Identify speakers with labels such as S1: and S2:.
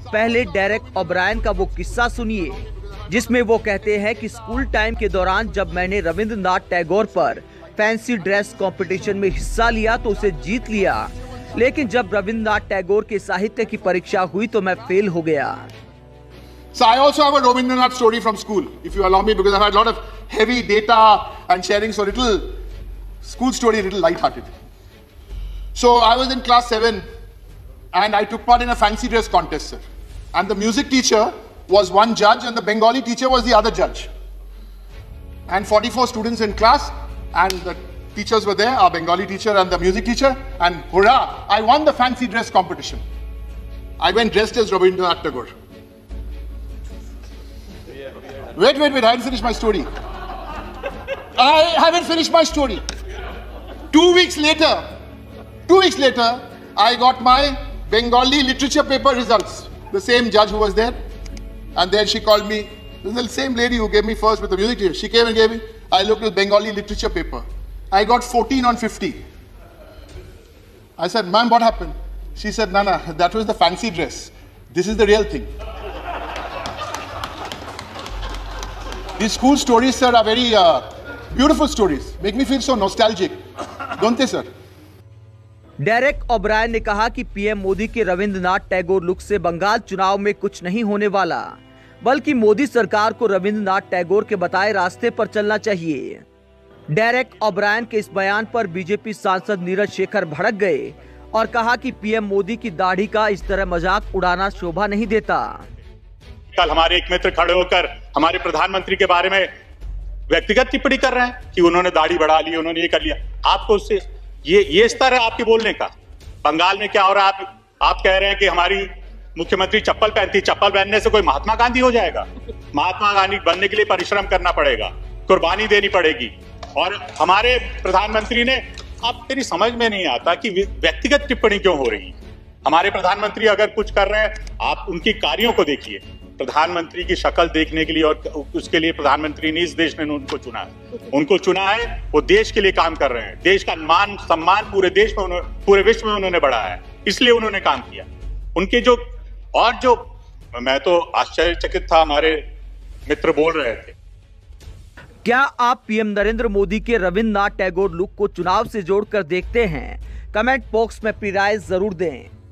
S1: पहले Derek O'Brien का वो किस्सा सुनिए जिसमें वो कहते हैं कि स्कूल टाइम के दौरान जब मैंने रविंद्रनाथ टैगोर पर फैंसी ड्रेस कंपटीशन में हिस्सा लिया तो उसे जीत लिया, लेकिन जब रविंद्रनाथ टैगोर के साहित्य की परीक्षा हुई तो मैं फेल हो गया।
S2: So I also have a Rabindranath story from school, if you allow me, because I've had a lot of heavy data and sharing, so little school story, little light-hearted. So I was in class 7 and I took part in a fancy dress contest, sir. And the music teacher was one judge and the Bengali teacher was the other judge. And 44 students in class and the teachers were there, our Bengali teacher and the music teacher, and hurrah, I won the fancy dress competition. I went dressed as Rabindranath Tagore. Wait, I haven't finished my story. I haven't finished my story. 2 weeks later, I got my Bengali literature paper results. The same judge who was there. And then she called me, the same lady who gave me first with the music teacher. She came and gave me, I looked at Bengali literature paper. I got 14 on 50. I said, ma'am, what happened? She said, Nana, that was the fancy dress. This is the real thing. These school stories, sir, are very beautiful stories. Make me feel so nostalgic. Don't they, sir?
S1: Derek O'Brien ने कहा कि PM Modi के Rabindranath Tagore look से बंगाल चुनाव में कुछ नहीं होने वाला, बल्कि मोदी सरकार को रविंद्रनाथ टैगोर के बताए रास्ते पर चलना चाहिए। डेरेक ओब्रायन के इस बयान पर बीजेपी सांसद नीरज शेखर भड़क गए और कहा कि पीएम मोदी की दाढ़ी का इस तरह मजाक उड़ाना शोभा नहीं देता।
S3: कल हमारे एक मित्र खड़े होकर हमारे प्रधानमंत्री के बारे में व्यक्तिगत टिप्पणी कर रहे हैं कि उन्होंने दाढ़ी बढ़ा ली, उन्होंने ये कर लिया। आपको उससे ये स्तर है आपके बोलने का। बंगाल में क्या हो रहा है, आप कह रहे हैं कि हमारी मुख्यमंत्री चप्पल पहनती, चप्पल पहनने से कोई महात्मा गांधी हो जाएगा? महात्मा गांधी बनने के लिए परिश्रम करना पड़ेगा, कुर्बानी देनी पड़ेगी। और हमारे प्रधानमंत्री ने, आप तेरी समझ में नहीं आता कि व्यक्तिगत टिप्पणी क्यों हो रही है। हमारे प्रधानमंत्री अगर कुछ कर रहे हैं, आप उनकी कार्यों को देखिए। प्रधानमंत्री की शक्ल देखने के लिए और उसके लिए प्रधानमंत्री ने इस देश ने उनको चुना है। उनको चुना है, वो देश के लिए काम कर रहे हैं। देश का मान सम्मान पूरे देश में, पूरे विश्व में उन्होंने बढ़ाया है, इसलिए उन्होंने काम किया। उनके जो मैं तो आश्चर्यचकित था, हमारे मित्र बोल रहे थे।
S1: क्या आप पीएम नरेंद्र मोदी के रविंद्रनाथ टैगोर लुक को चुनाव से जोड़कर देखते हैं? कमेंट बॉक्स में अपनी राय जरूर दें।